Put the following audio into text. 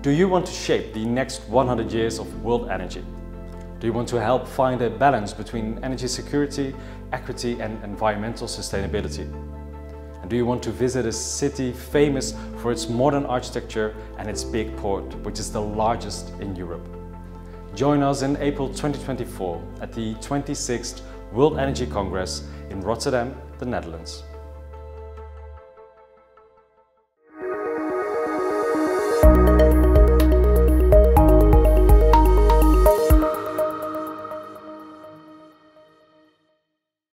Do you want to shape the next 100 years of world energy? Do you want to help find a balance between energy security, equity and environmental sustainability? And do you want to visit a city famous for its modern architecture and its big port, which is the largest in Europe? Join us in April 2024 at the 26th World Energy Congress in Rotterdam, the Netherlands.